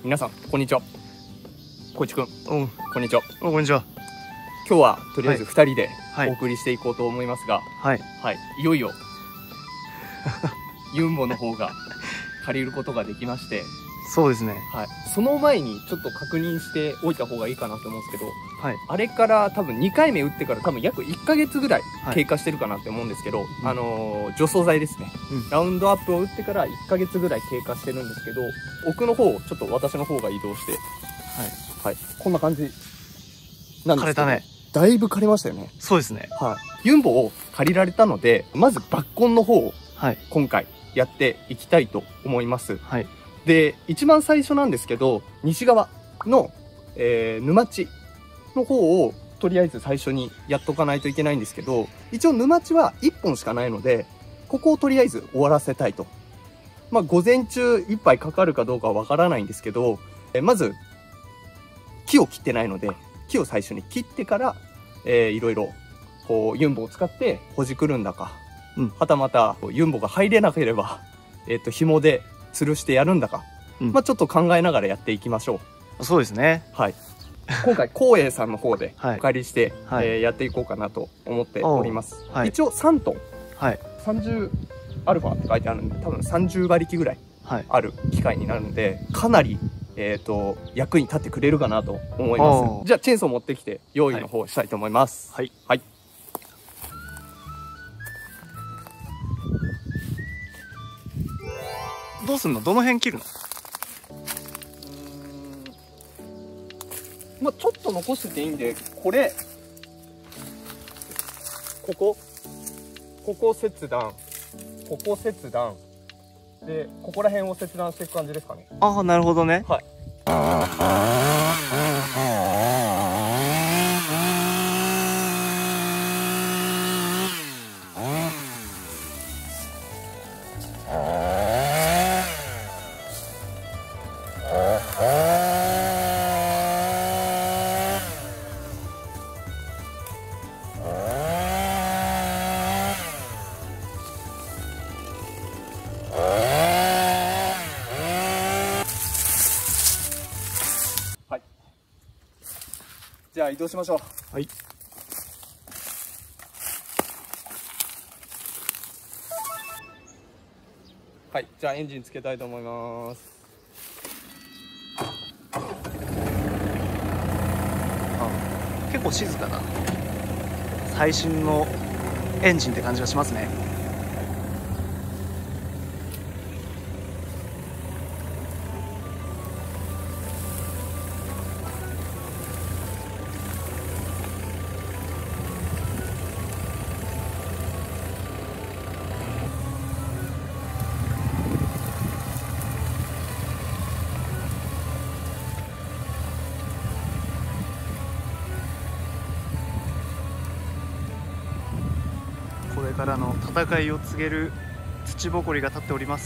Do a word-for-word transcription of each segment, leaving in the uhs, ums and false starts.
皆さんこんにちは。こいちくん、 うん、 こんにちは。 こんにちは。 今日はとりあえずふたりではいお送りしていこうと思いますが、 はい。 はい、いよいよユンボの方が借りることができまして、 そうですね。 はい、その前にちょっと確認しておいた方がいいかなと思うんですけど、 はい。 あれから多分にかいめ打ってから多分約いっかげつぐらいはい経過してるかなって思うんですけど、 うんあのー除草剤ですね、 うんラウンドアップを打ってからいっかげつぐらい経過してるんですけど、奥の方をちょっと私の方が移動して、 はい。 はい、こんな感じなんですけど、 枯れたね。 だいぶ枯れましたよね。 そうですね。 はい、ユンボを借りられたので、まず抜根の方をはい。 今回やっていきたいと思います。 はい。 で、一番最初なんですけど、西側の、えー沼地の方をとりあえず最初にやっとかないといけないんですけど、一応沼地はいっぽんしかないので、ここをとりあえず終わらせたいと。まあ、午前中いっぱいかかるかどうかはわからないんですけど、えーまず、木を切ってないので、木を最初に切ってから、えーいろいろ、こう、ユンボを使ってほじくるんだか、 うんはたまた、ユンボが入れなければ、えっと、紐で吊るしてやるんだか、 うんまあちょっと考えながらやっていきましょう。 そうですね。 はい。今回、光栄さんの方ではいお借りして、 はいえーやっていこうかなと思っております。 はい一応さんトン、 はい。 さんじゅうアルファって書いてあるんで、多分さんじゅうばりきぐらいはい。 ある機械になるので、かなり、えっと、役に立ってくれるかなと思いおーます。じゃあ、チェーンソー持ってきて、用意の方したいと思います。 はい。 はい。 どうすんの？どの辺切るの？ まあちょっと残してていいんで、これ、ここ、ここ切断、ここ切断、で、ここら辺を切断していく感じですかね。 ああ、なるほどね。 はい。はい。じゃあ移動しましょう。 はい。 はい。じゃあエンジンつけたいと思います。 あ、結構静かだ。最新のエンジンって感じがしますね。これからの戦いを告げる土ぼこりが立っております。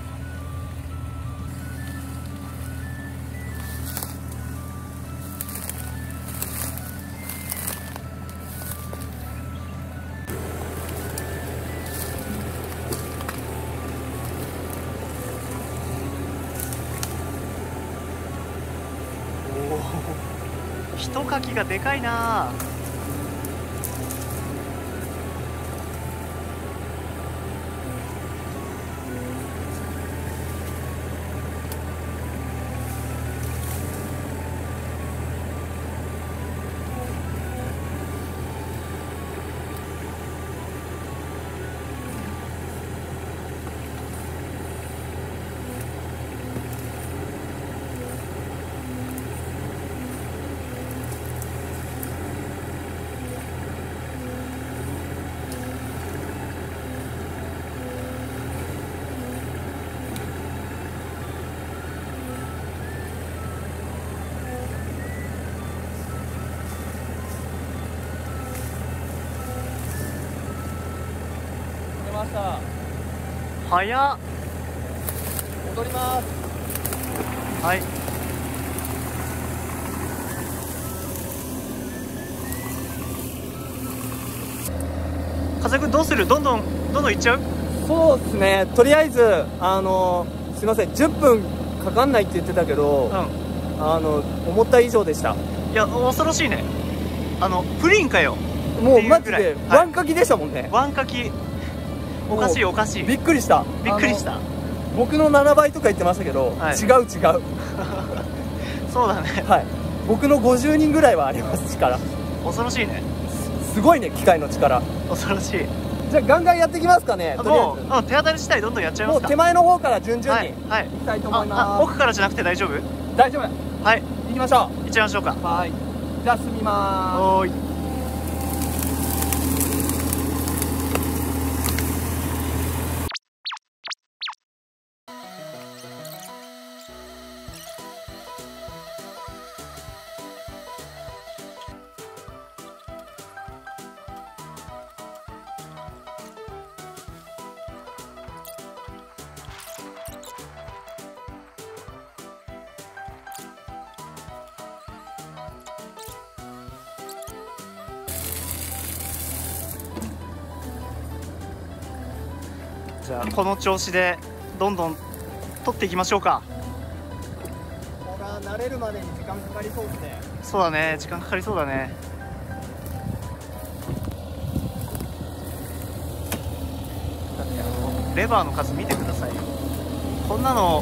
おお、ひとかきがでかいなあ。 出ました。 早っ。 戻ります。 はい。風くんどうする？どんどんどんどんいっちゃう？ そうですね。とりあえずあのすいません、じゅっぷんかかんないって言ってたけど、 うん、 あの思った以上でした。 いや恐ろしいね。あのプリンかよ。 もうマジで、 はい、 ワンかきでしたもんね。 ワンかき、おかしいおかしい。 びっくりした。 びっくりした。 僕のななばいとか言ってましたけど、はい、違う違うそうだね。 はい、僕のごじゅうにんぐらいはあります。力恐ろしいね。 すごいね、機械の力恐ろしい。 じゃあガンガンやっていきますかね。 もう手当たり次第どんどんやっちゃいますか。 もう手前の方から順々にいきたいと思います。 ああ、奥からじゃなくて大丈夫？ 大丈夫。 はい、 行きましょう。 行っちゃいましょうか。 はい、じゃあ進みまーす。 おーい。じゃあこの調子でどんどん取っていきましょうか。 ここが慣れるまでに時間かかりそうですね。 そうだね、時間かかりそうだね。だってあのレバーの数見てくださいよ。こんなの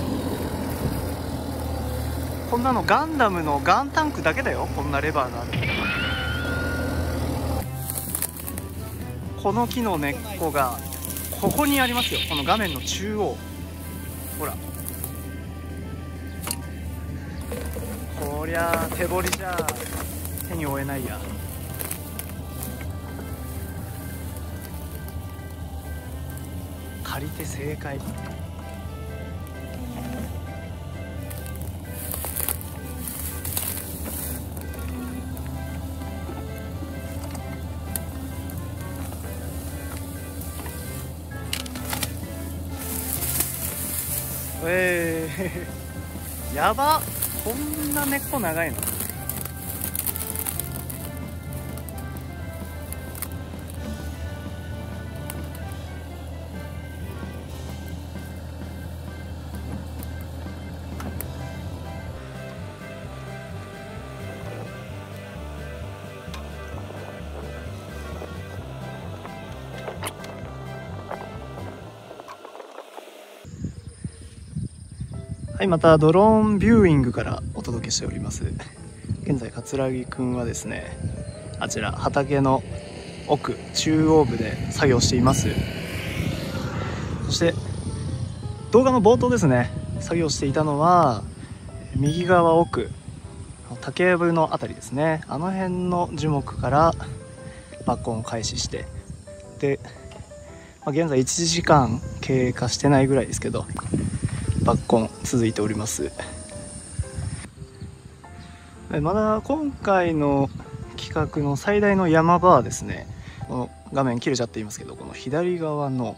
こんなのガンダムのガンタンクだけだよ、こんなレバーがある。この木の根っこがここにありますよ。この画面の中央、ほら、こりゃ手彫りじゃ手に負えないや。借りて正解。えー、やば、こんな根っこ長いの。はい、またドローンビューイングからお届けしております。現在桂木くんはですね、あちら畑の奥中央部で作業しています。そして動画の冒頭ですね、作業していたのは右側奥竹やぶのあたりですね、あの辺の樹木から抜根を開始して、で、まあ、現在いちじかん経過してないぐらいですけど抜根続いております。まだ今回の企画の最大の山場はですね、この画面切れちゃっていますけど、この左側の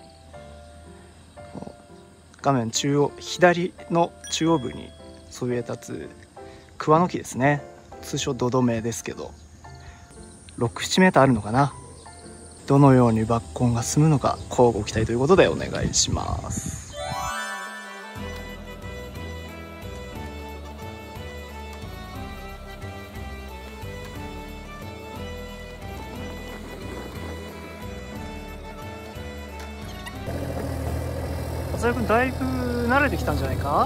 画面中央左の中央部にそびえ立つ桑の木ですね。通称ドドメですけどろく、ななメーターあるのかな。どのように抜根が進むのか乞うご期待ということでお願いします。松田君だいぶ慣れてきたんじゃないか。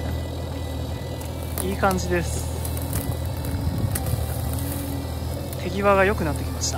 いい感じです。手際が良くなってきました。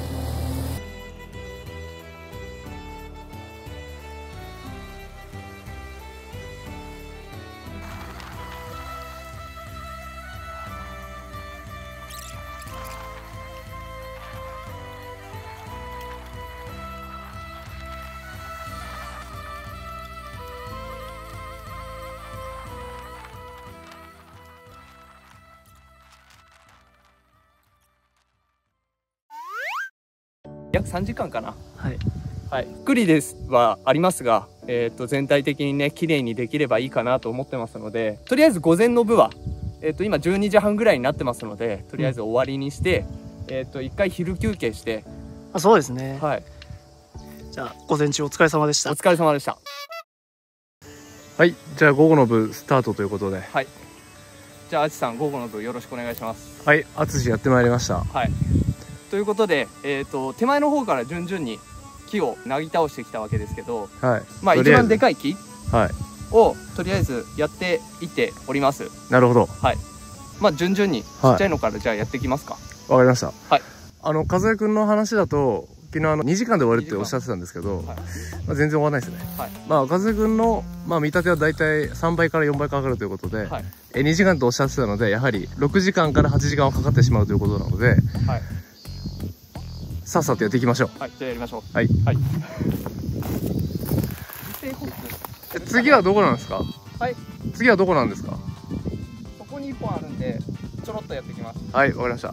約さんじかんかな。 はい、 はい、ゆっくりですはありますが、えー、と全体的にね綺麗にできればいいかなと思ってますので、とりあえず午前の部は、えー、と今じゅうにじはんぐらいになってますので、とりあえず終わりにして、うん、えー、といっかい昼休憩して。 あ、そうですね。 はい、 じゃあ午前中お疲れ様でした。 お疲れ様でした。 はい、じゃあ午後の部スタートということで。 はい。じゃあ、あつしさん、午後の部よろしくお願いします。 はい、あつしやってまいりました。 はい。ということで、えっと、手前の方から順々に木をなぎ倒してきたわけですけど、 はい。 まあ、一番でかい木はい。 を、とりあえずやっていっております。 なるほど。 はい。まあ、順々に、ちっちゃいのからじゃあやっていきますか。 わかりました。 はい。 あの、和也くんの話だと、昨日あのにじかんで終わるっておっしゃってたんですけど、はい、まあ全然終わらないですね。はい、まあ和也くんの、まあ、見立てはだいたいさんばいからよんばいかかるということで、はい、えにじかんとおっしゃってたので、やはりろくじかんからはちじかんはかかってしまうということなので、はい、さっさとやっていきましょう。 はい、じゃあやりましょう。 はい。はい、え次はどこなんですか？はい。次はどこなんですか？ そこにいっぽんあるんで、ちょろっとやっていきます。 はい、わかりました。はい。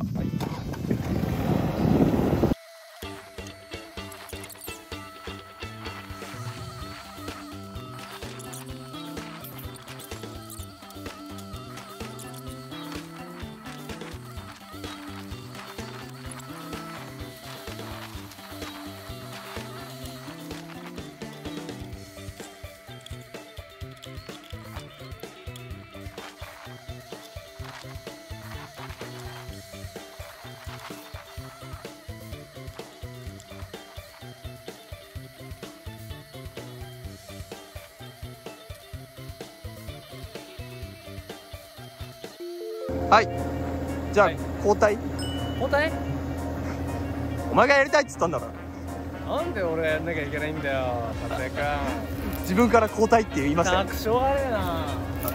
はい。じゃあ、はい、交代交代お前がやりたいっつったんだろ。 なんで俺やんなきゃいけないんだよ、達也君。 自分から交代って言いましたよ。 しょうがねえな。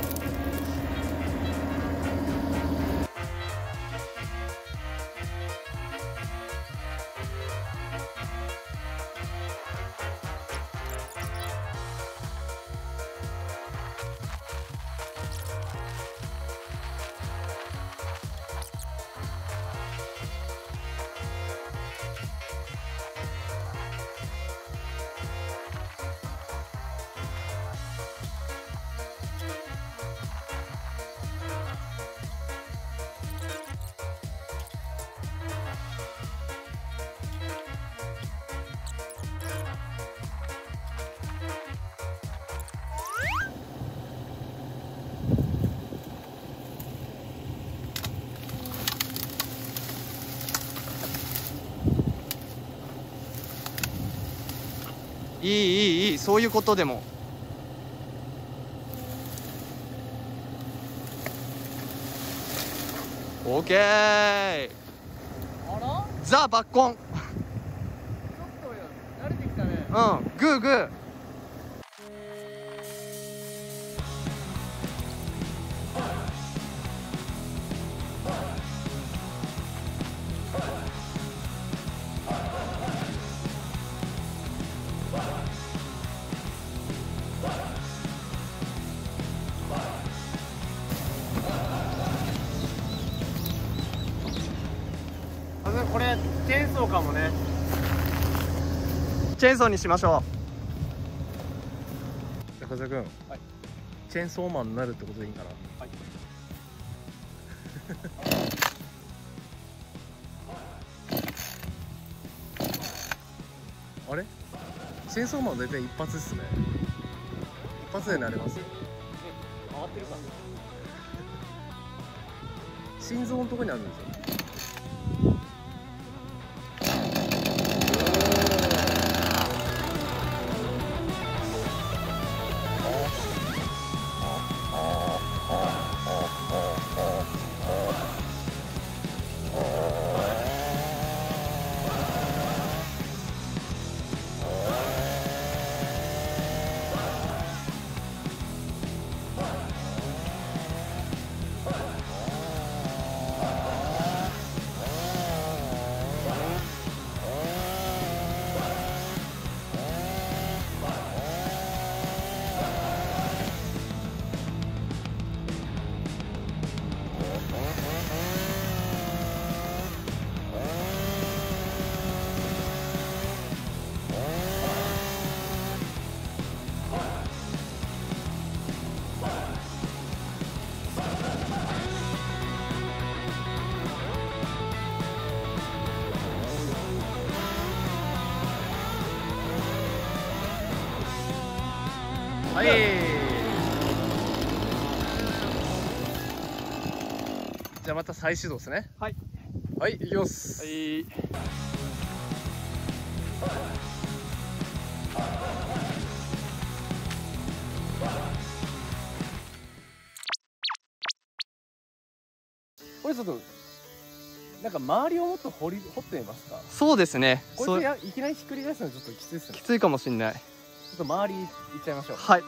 いいいいいい、そういうことでも。オーケー。 あら？ ザ・バッコン。 ちょっと慣れてきたね。 うん、グーグー。 これチェーンソーかもね。 チェーンソーにしましょう。じゃあ和也君、はい、チェーンソーマンになるってことでいいかな。はい。あれ？チェーンソーマン大体一発ですね。一発でなれますよ。 え、回ってるか。 心臓のところにあるんですよ。 はい。 じゃあまた再始動ですね。 はいはい、行きます。 はい。 これちょっとなんか周りをもっと掘り掘ってみますか。 そうですね。 これやいきなりひっくり返すのちょっときついですね。 きついかもしれない。ちょっと周り行っちゃいましょう。 はい。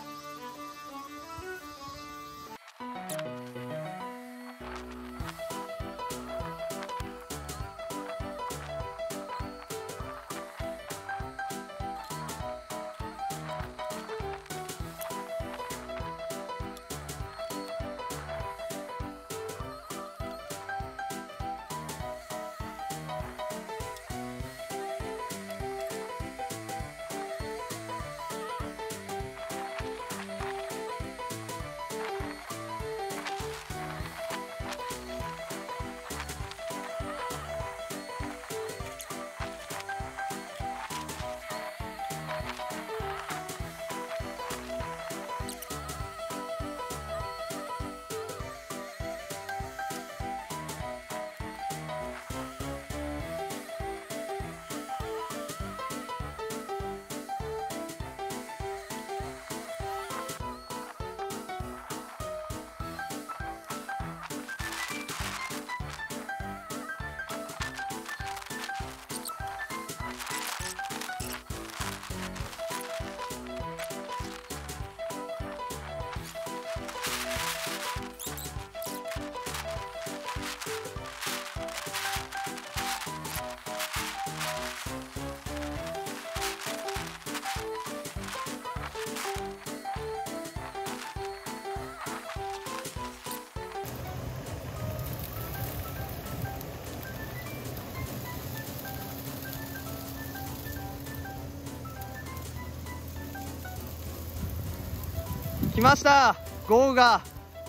来ました。豪雨が。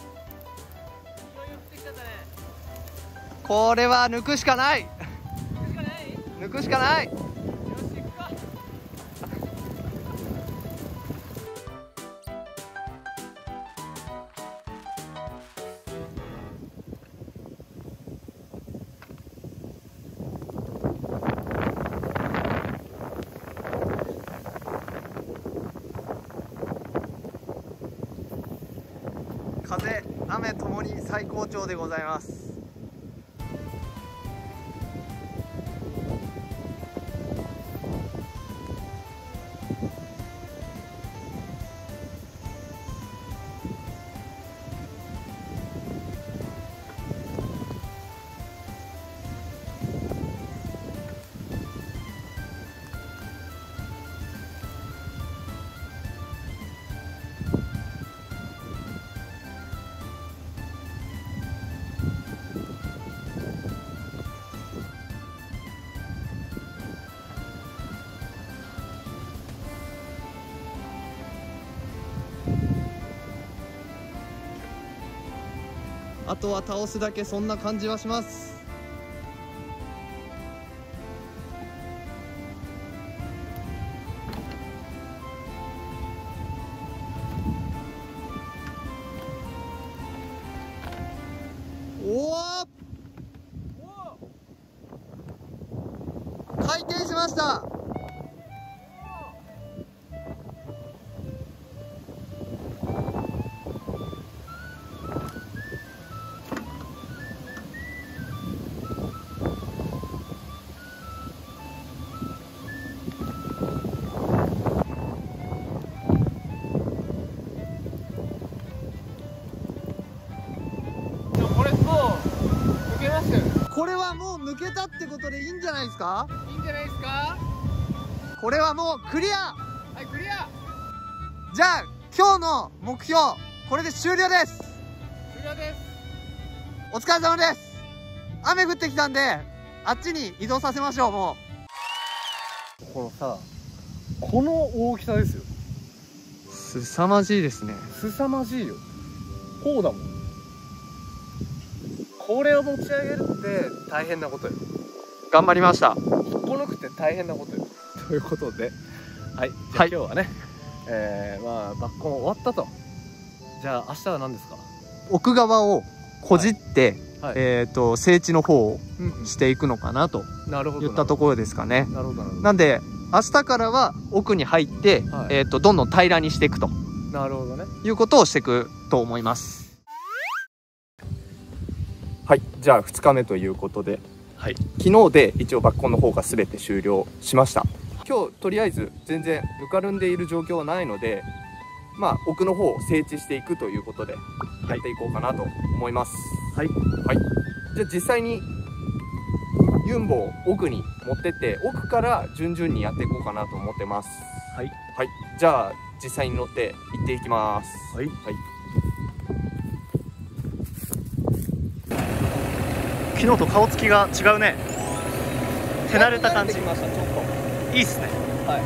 これは抜くしかない。抜くしかない。風、雨ともに最高潮でございます。あとは倒すだけ、そんな感じはします。おお、回転しました。これはもう抜けたってことでいいんじゃないですか。 いいんじゃないですか。 これはもうクリア。 はい、クリア。 じゃあ今日の目標、これで終了です。 終了です。 お疲れ様です。雨降ってきたんであっちに移動させましょう。もうこのさ、この大きさですよ。 すさまじいですね。 すさまじいよ。こうだもん。これを持ち上げるって大変なことよ。 頑張りました。 引っこ抜くって大変なことよ。ということで、はい、じゃあ今日はね、はい、えー、まあバッコン終わったと。じゃあ明日は何ですか。 奥側をこじって、はい、 はい、 えっと整地の方をしていくのかなといったところですかね。 なるほどなるほど。 なんで明日からは奥に入って、はい、えっとどんどん平らにしていくと。 なるほどね。 いうことをしていくと思います。 はい、じゃあふつかめということで、はい、昨日で一応抜根の方が全て終了しました。今日とりあえず全然ぬかるんでいる状況はないので、まあ奥の方を整地していくということでやっていこうかなと思います。はい、はい、じゃあ実際にユンボを奥に持ってって奥から順々にやっていこうかなと思ってます。はい、はい、じゃあ実際に乗って行っていきます。はい、はい、 昨日と顔つきが違うね。手慣れた感じ。 慣れてきました。ちょっといいっすね。 はい。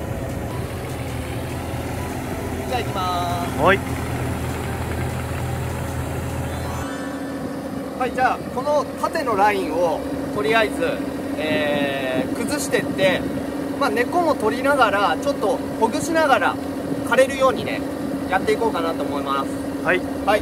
じゃあ行きまーす。 はい。 はい、じゃあこの縦のラインをとりあえず、えー、崩してって、まあ、根っこも取りながらちょっとほぐしながら枯れるようにねやっていこうかなと思います。はい、はい、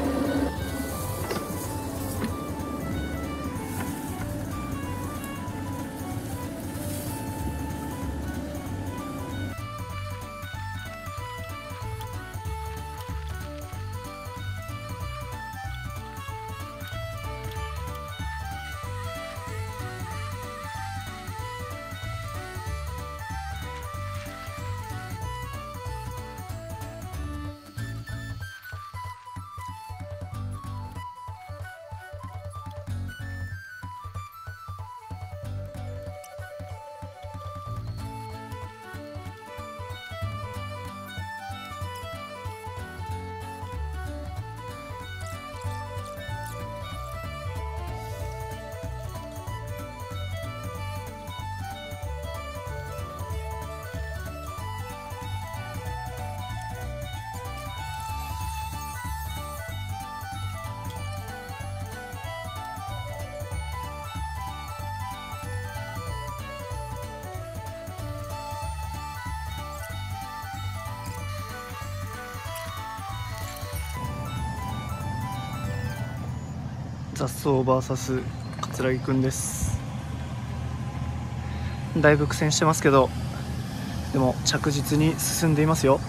雑草 ブイエス 桂木くんです。だいぶ苦戦してますけど、でも着実に進んでいますよ。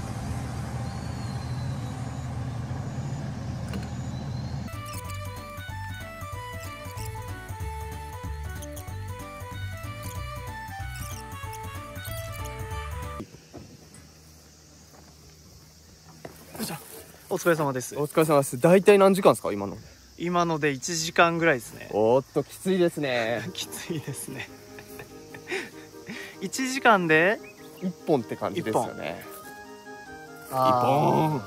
お疲れ様です。 お疲れ様です。大体何時間ですか今の？ 今のでいちじかんぐらいですね。 おーっときついですね。 きついですね。いちじかんでいっぽんって感じですよね。いっぽん。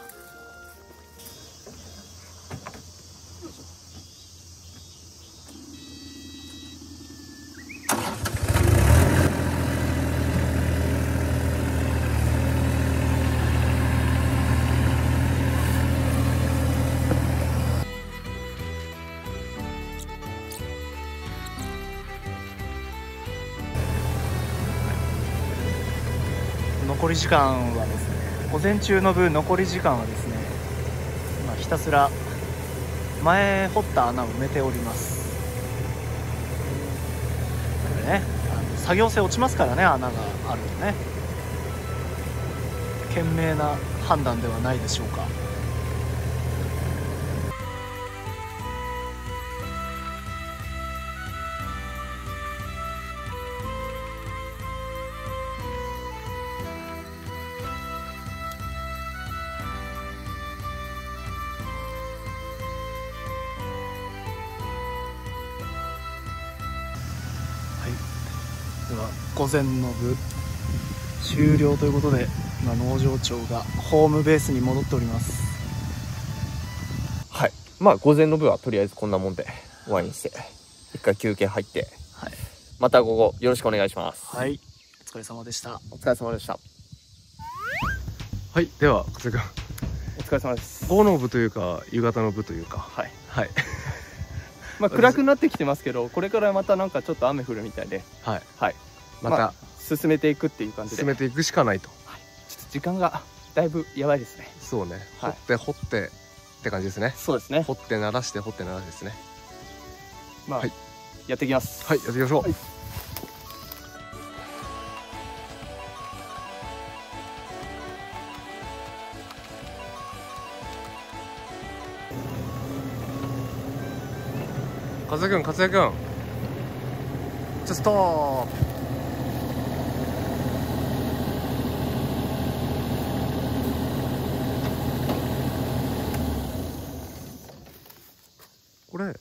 残り時間はですね、午前中の分残り時間はですね、今ひたすら前掘った穴を埋めております。これね、あの作業性落ちますからね、穴があるとね。賢明な判断ではないでしょうか。では午前の部終了ということで、今農場長がホームベースに戻っております。 はい、まあ午前の部はとりあえずこんなもんで終わりにして一回休憩入って、はい、また午後よろしくお願いします。 はい、お疲れ様でした。 お疲れ様でした。 はい、では桂君お疲れ様です。 午後の部というか夕方の部というか、 はいはい。 まあ暗くなってきてますけど、これからまたなんかちょっと雨降るみたいで、 はいはい、 また、まあ、 進めていくっていう感じで進めていくしかないと、 はい、ちょっと時間がだいぶやばいですね。 そうね、 はい、 掘って掘ってって感じですね。 そうですね。 掘って鳴らして掘って鳴らしてですね。 まあ、 はい、 やっていきます。 はい、やっていきましょう。はい、勝也君、勝也君、ちょっとストップ。これ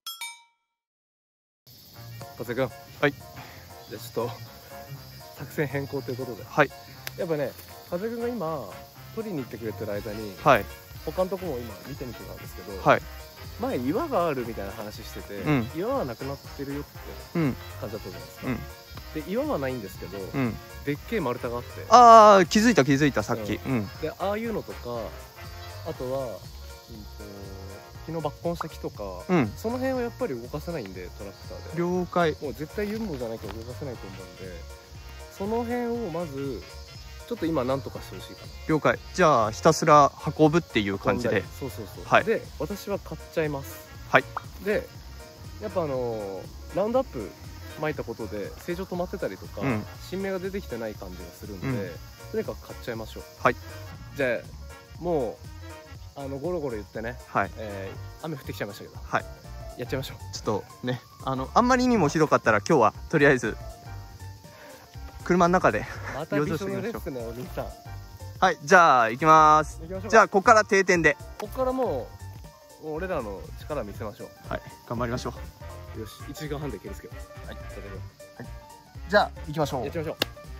勝也君、 はい、 じゃあちょっと作戦変更ということで、 はい、 やっぱね、勝也君が今取りに行ってくれてる間に、 はい、 他のとこも今見てみてたんですけど、 はい、 前岩があるみたいな話してて、 うん、 岩はなくなってるよってうん感じだったじゃないですか、 うん、 で岩はないんですけど、 うん、 でっけえ丸太があって、 ああ気づいた気づいたさっき、 うんうん、 でああいうのとか、あとは、うんと木の抜根した木とか、 うん、 その辺はやっぱり動かせないんで、トラクターで了解。 もう絶対ユンボじゃなきゃ動かせないと思うんで、その辺をまずちょっと今なんとかしてほしいかな。 了解。じゃあひたすら運ぶっていう感じで。 そうそうそう、 はい、 で私は買っちゃいます。 はい。 でやっぱあのー、ラウンドアップ巻いたことで成長止まってたりとか、うん、新芽が出てきてない感じがするんで、うん、とにかく買っちゃいましょう。はい。じゃあもうあのゴロゴロ言ってね、はい、えー、雨降ってきちゃいましたけど、はい、やっちゃいましょう。 ちょっとね、あのあんまりにもひどかったら今日はとりあえず車の中でまたびしょ濡れですね、お兄さん。 はい、じゃあ行きます。じゃあここから定点で、 ここからもう俺らの力見せましょう。 はい、頑張りましょう。よし、いちじかんはんでいけるっすけど、はい、 じゃあ行きましょう。 やってみましょう。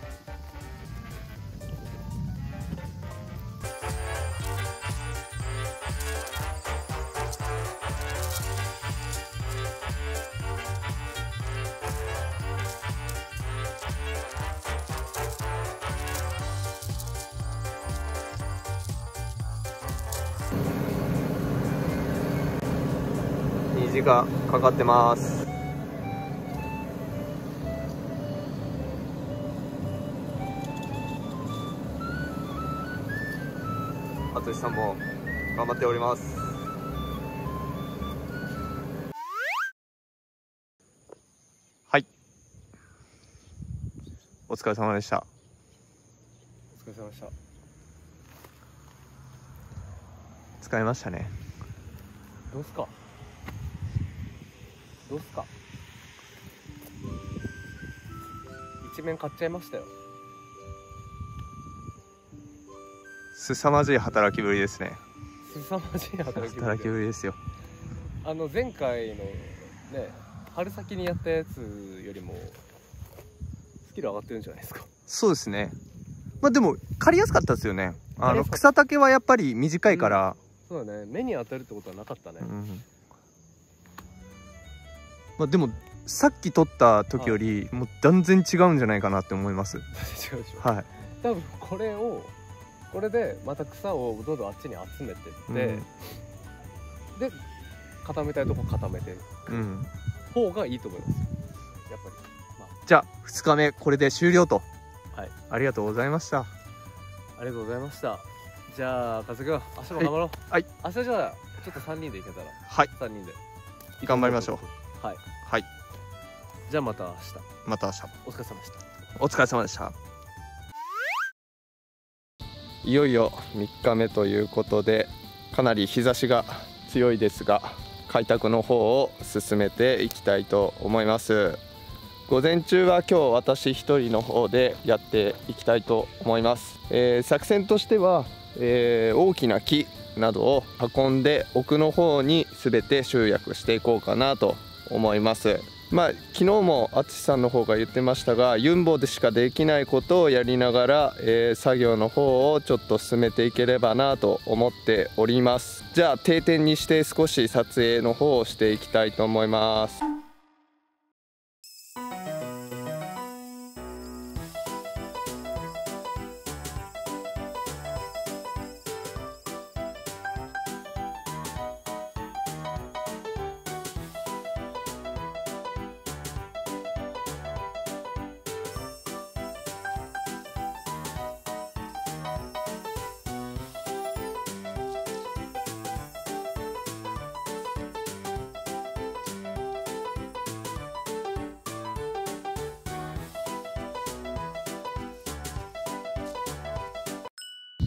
虹がかかってます。淳さんも頑張っております。はい、お疲れ様でした。 お疲れ様でした。 疲れましたね。 どうすかどうすか一面買っちゃいましたよ。 凄まじい働きぶりですね。 凄まじい働きぶり働きぶりですよ。 あの前回のね、春先にやったやつよりもスキル上がってるんじゃないですか。 そうですね。まあでも刈りやすかったですよね。あの草丈はやっぱり短いから、 うん、そうだね、目に当たるってことはなかったね。うん、 まあでもさっき撮った時よりもう断然違うんじゃないかなって思います。 違うでしょ。 はい。 多分これをこれでまた草をどんどんあっちに集めてって、うん、で固めたいとこ固めていく、うん、方がいいと思いますやっぱり。まあ、 じゃあふつかめこれで終了と。はい、ありがとうございました。 ありがとうございました。じゃあ和樹君、明日も頑張ろう。はい、明日じゃあちょっとさんにんで行けたら、はい、さんにんで頑張りましょう。はい、はい、 じゃあまた明日。 また明日。 お疲れ様でした。 お疲れ様でした。いよいよみっかめということで、かなり日差しが強いですが開拓の方を進めていきたいと思います。午前中は今日私一人の方でやっていきたいと思います。えー、作戦としては、えー、大きな木などを運んで奥の方に全て集約していこうかなと思います。まあ、昨日も淳さんの方が言ってましたが、ユンボでしかできないことをやりながら、えー、作業の方をちょっと進めていければなと思っております。じゃあ定点にして少し撮影の方をしていきたいと思います。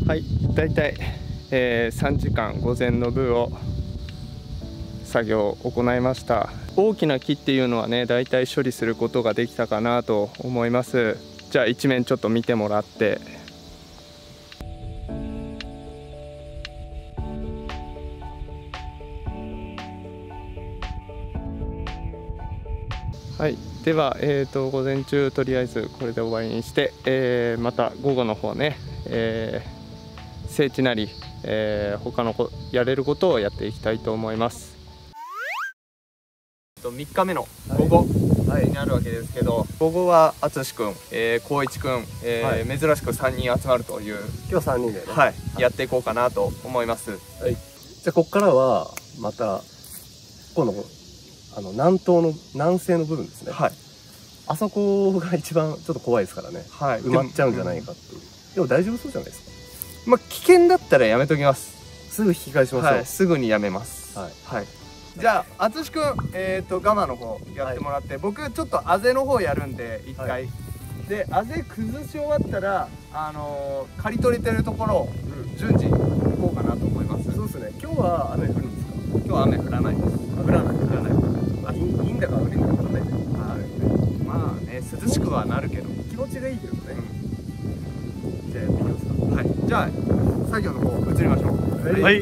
はい、だいたい、えー、さんじかん午前の部を作業を行いました。大きな木っていうのはね、だいたい処理することができたかなと思います。じゃあ一面ちょっと見てもらって、はい、では、えーと、午前中とりあえずこれで終わりにして、えー、また午後の方ね、えー、整地なり、えー、他のこやれることをやっていきたいと思います。みっかめの午後になるわけですけど、午後は淳君、えー、光一君、えーはい、珍しくさんにん集まるという、 今日さんにんでね、 はい、やっていこうかなと思います。 はい、じゃあここからはまたこのあの南東の南西の部分ですね。はい。あそこが一番ちょっと怖いですからね。はい。埋まっちゃうんじゃないかっていう。でも大丈夫そうじゃないですか。 まあ危険だったらやめときます。 すぐ引き返しましょう。はい。 すぐにやめます。はい。はい。じゃあ淳君、えっとガマの方やってもらって、はい、僕ちょっとあぜの方やるんで一回。はい、であぜ崩し終わったらあのー、刈り取れてるところを順次行こうかなと思います。 そうですね。今日は雨降るんですか？ 今日は雨降らないです。 降らない降らない。あ、いいんだか悪いんだか分かんないね。 はい。まあね、涼しくはなるけど気持ちがいいけどね。うん、じゃあやってみますか。 はい。じゃあ作業の方移りましょう。 はい。はい、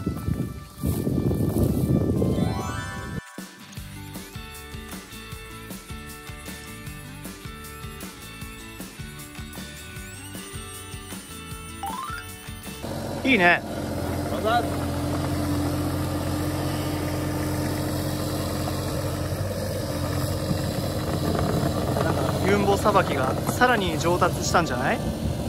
いいね。ユンボさばきがさらに上達したんじゃない？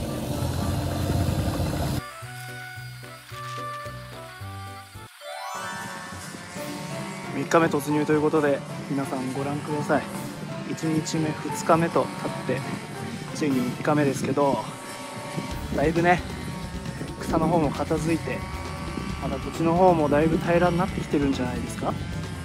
みっかめ突入ということで、皆さんご覧ください。いちにちめふつかめと経ってついにみっかめですけど、だいぶね草の方も片付いて、まだ土地の方もだいぶ平らになってきてるんじゃないですか。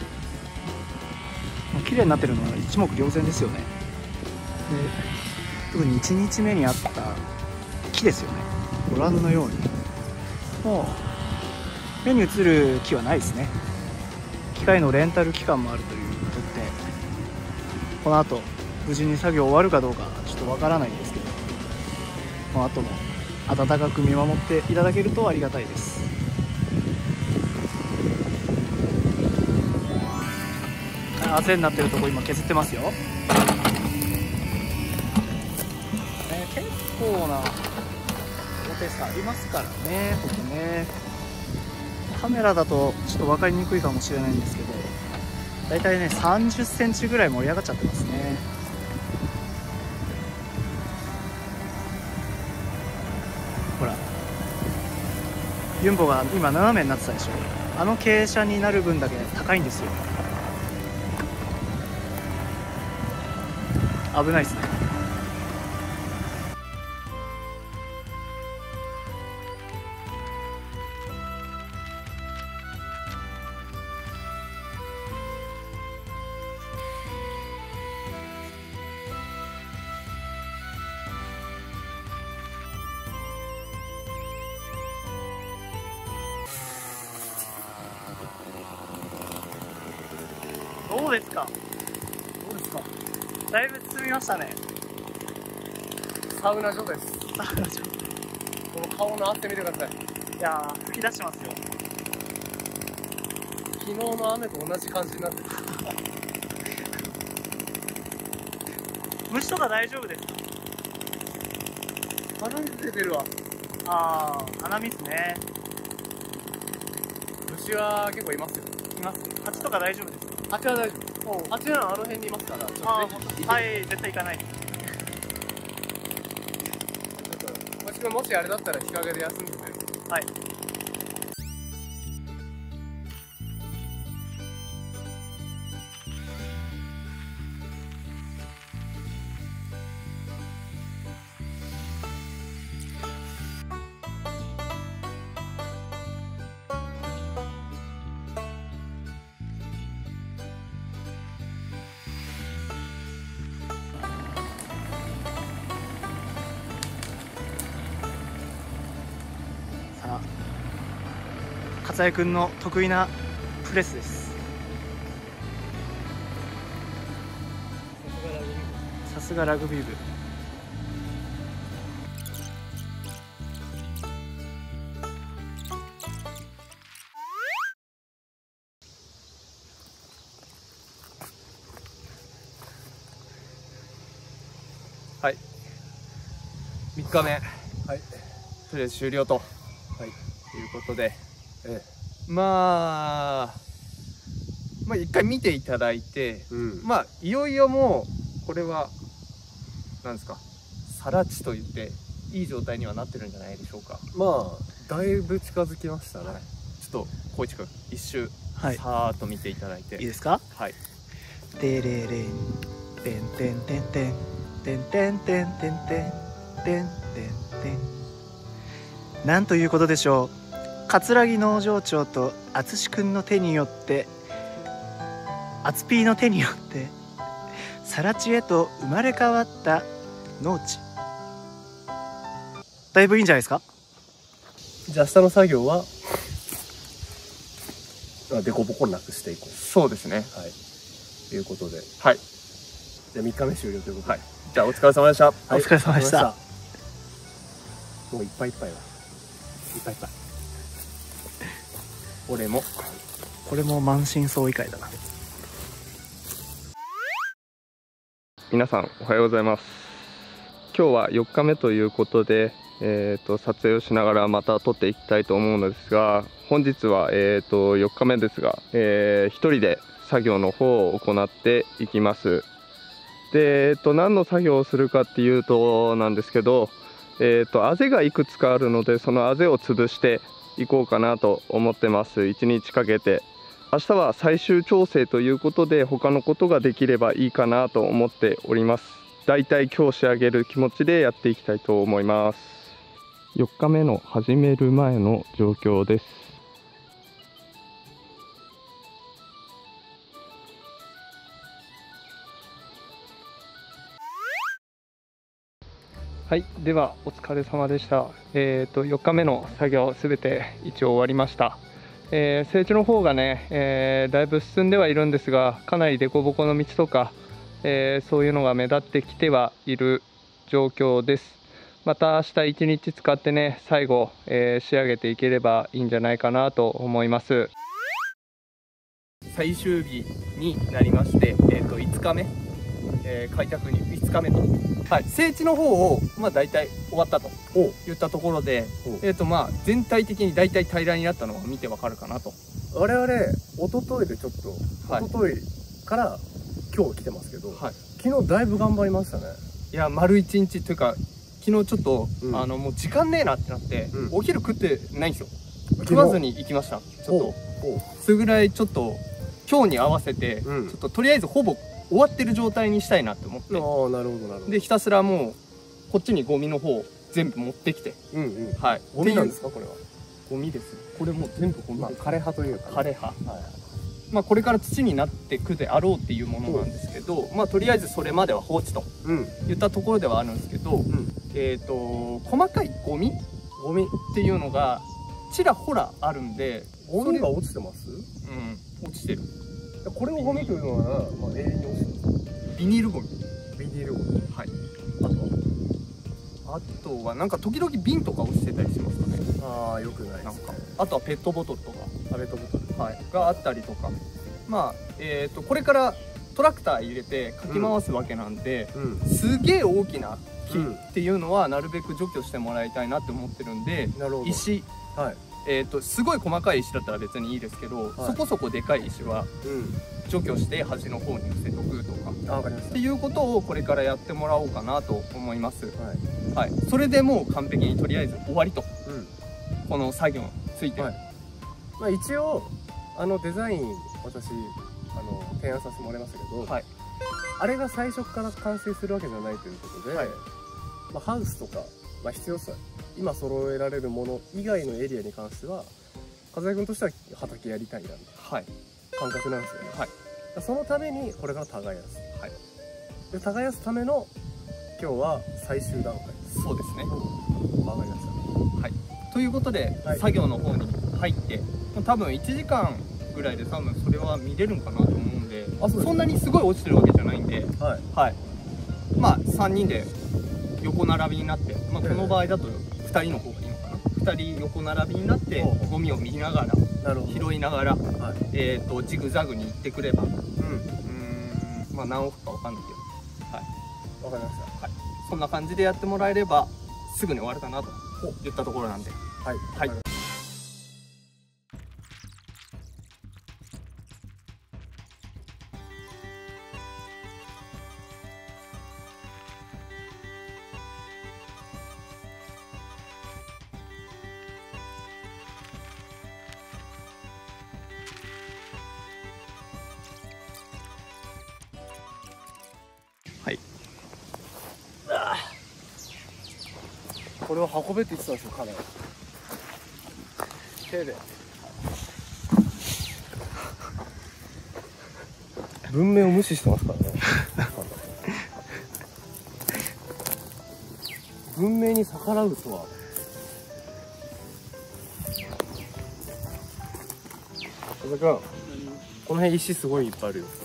綺麗になってるのは一目瞭然ですよね。で特にいちにちめにあった木ですよね。ご覧のようにもう目に映る木はないですね。機械のレンタル期間もあるということで、この後無事に作業終わるかどうかちょっとわからないんですけど、この後も温かく見守っていただけるとありがたいです。あぜになってるとこ今削ってますよ。結構な高低差ありますからね、ここね。カメラだとちょっと分かりにくいかもしれないんですけど、だいたいねさんじゅっセンチぐらい盛り上がっちゃってますね。ほらユンボが今斜めになってたでしょ。あの傾斜になる分だけ高いんですよ。危ないですね。どうですか？どうですか？だいぶ進みましたね。 サウナ所です。 サウナ所。 この顔の汗見てください。 いやー、吹き出しますよ。 昨日の雨と同じ感じになってる。 虫とか大丈夫ですか？ 鼻水出てるわ。 あー、鼻水ね。 虫は結構いますよ。 います。蜂とか大丈夫ですか？ 蜂は大丈夫。蜂はあの辺にいますから。ちょっとあー、はい、絶対行かないです。 もしあれだったら日陰で休んでくれる。 はい。 さあ勝也くんの得意なプレスです。さすがラグビー部。 はい、みっかめ、はい、とりあえず終了と、はい、いうことで、ええ、まあまあ一回見ていただいて、うん、まあいよいよもうこれはなんですか、更地と言っていい状態にはなってるんじゃないでしょうか。 まあだいぶ近づきましたね。はい、 ちょっと光一君一周、はい、さーっと見ていただいていいですか。 はい。 てれれんてんてんてんてんてんてんてんてんてんてんてんてん。なんということでしょう。葛城農場長と淳くんの手によって淳ピーの手によって更地へと生まれ変わった農地。だいぶいいんじゃないですか。 じゃあ明日の作業はデコボコなくしていこう。 そうですね。 はい。ということで、 はい。 じゃあみっかめ終了ということで、はい。 じゃあお疲れ様でした。はい、 お疲れ様でした。 もういっぱいいっぱいだ。いっぱいいっぱい。 俺も。 これも満身創痍会だな。 皆さんおはようございます。今日はよっかめということで、えー、と撮影をしながらまた撮っていきたいと思うのですが、本日は、えー、とよっかめですが、えー、一人で作業の方を行っていきます。で、えー、と何の作業をするかっていうとなんですけど、えー、とあぜがいくつかあるので、そのあぜを潰していこうかなと思ってます。いちにちかけて。明日は最終調整ということで、他のことができればいいかなと思っております。だいたい今日仕上げる気持ちでやっていきたいと思います。よっかめの始める前の状況です。はい、ではお疲れ様でした。えーとよっかめの作業すべて一応終わりました。えー、整地の方がね、えー、だいぶ進んではいるんですが、かなり凸凹の道とか、えー、そういうのが目立ってきてはいる状況です。また明日一日使ってね、最後、えー、仕上げていければいいんじゃないかなと思います。最終日になりまして、えー、といつかめ、えー、開拓にいつかめと、はい、整地の方をまあ大体終わったといったところで、えーとまあ全体的に大体平らになったのが見てわかるかなと。 我々一昨日でちょっと、はい、一昨日から今日来てますけど、はい、昨日だいぶ頑張りましたね。 いや丸一日というか、昨日ちょっと、うん、あのもう時間ねえなってなって、うん、お昼食ってないんですよ。食わずに行きました。ちょっとそれぐらいちょっと今日に合わせて、うん、ちょっととりあえずほぼ終わってる状態にしたいなって思って、 ああなるほどなるほど。 でひたすらもうこっちにゴミの方全部持ってきて、うんうん、はい。 ゴミなんですかこれは。 ゴミです。これもう全部ゴミ、まあ、 枯れ葉というか、ね、 枯れ葉、はい、まあこれから土になってくであろうっていうものなんですけど、まあとりあえずそれまでは放置といったところではあるんですけど、うん、えっと細かいゴミゴミっていうのがちらほらあるんで。 ゴミが落ちてます？ うん、落ちてる。 これをゴミというのは、まあ、永遠に落ちてる。 ビニールゴミ。 ビニールゴミ。 はい。あとはあとはなんか時々瓶とか落ちてたりしますかね。 ああよくないですね。 なんかあとはペットボトルとか、 ペットボトル、 はい、があったりとか、まあえっとこれからトラクター入れてかき回すわけなんで、うんうん、すげえ大きな木っていうのはなるべく除去してもらいたいなって思ってるんで、なるほど。石、はい。えー、とすごい細かい石だったら別にいいですけど、はい、そこそこでかい石は除去して端の方に寄せとくとか、うん、っていうことをこれからやってもらおうかなと思います。はい、はい、それでもう完璧にとりあえず終わりと、うん、この作業について、はい、 まあ、一応あのデザイン私あの提案させてもらいましたけど、はい、あれが最初から完成するわけじゃないということで、はい、まあ、ハウスとか、まあ、必要さ今揃えられるもの以外のエリアに関しては風君としては畑やりたいなみたいな、はい、感覚なんですよね。はい、そのためにこれから耕す、はい、で耕すための今日は最終段階です。 そうですね。 わかりました。 はい。 ということで、 はい、 作業の方に入って多分いちじかんぐらいで多分それは見れるんかなと思うんで、あ そ, そんなにすごい落ちてるわけじゃないんで、はい、はい、まあさんにんで横並びになって、まあ、この場合だとふたりの方がいいのかな、ふたり横並びになってゴミを見ながら拾いながら、はい、えーとジグザグに行ってくれば、うん、うーんまあ何往復かわかんないけど、はい、わかりました、はい、そんな感じでやってもらえればすぐに終わるかなと言ったところなんで、はい、はい、 はい。 これを運べって言ってたんですよ、かなり。手で。文明を無視してますからね。文明に逆らうとは。小田君、この辺石すごいいっぱいあるよ。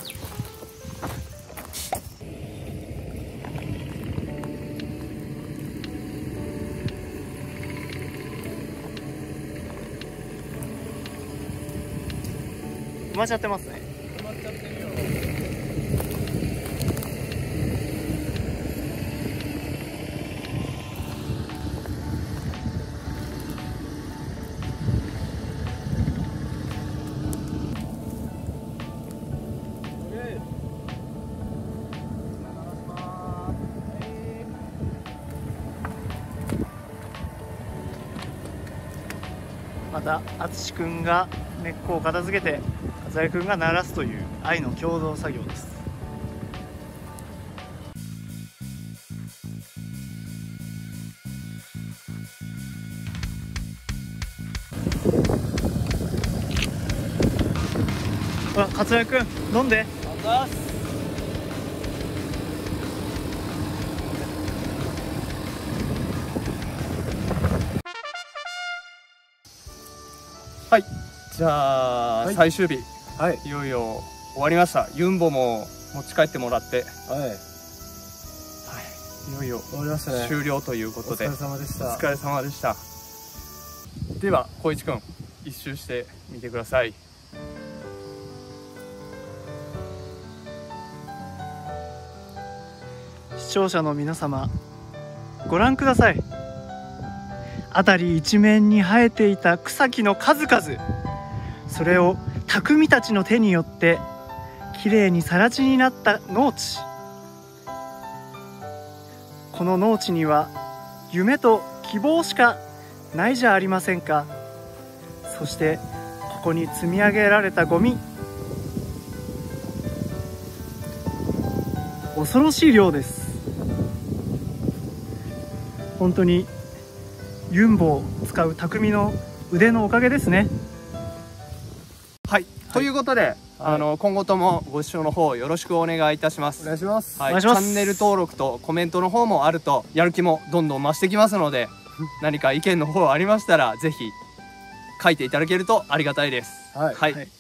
埋まっちゃってますね。 埋まっちゃってるよ。 また淳くんが根っこを片付けて桂くんが鳴らすという愛の共同作業です。ほら桂くん飲んで。 はい、じゃあ、はい、最終日、はい、いよいよ終わりました。ユンボも持ち帰ってもらって、はい、はい、いよいよ終わりましたね。終了ということで、お疲れ様でした。お疲れ様でした。では光一くん一周してみてください。 視聴者の皆様、ご覧ください。辺り一面に生えていた草木の数々、それを匠たちの手によってきれいに更地になった農地。この農地には夢と希望しかないじゃありませんか。そしてここに積み上げられたゴミ、恐ろしい量です。本当にユンボを使う匠の腕のおかげですね。 はい、はい、ということで、はい、あの今後ともご視聴の方よろしくお願いいたします。 お願いします。 はい、チャンネル登録とコメントの方もあるとやる気もどんどん増してきますので何か意見の方ありましたらぜひ書いていただけるとありがたいです。はい、はい。はい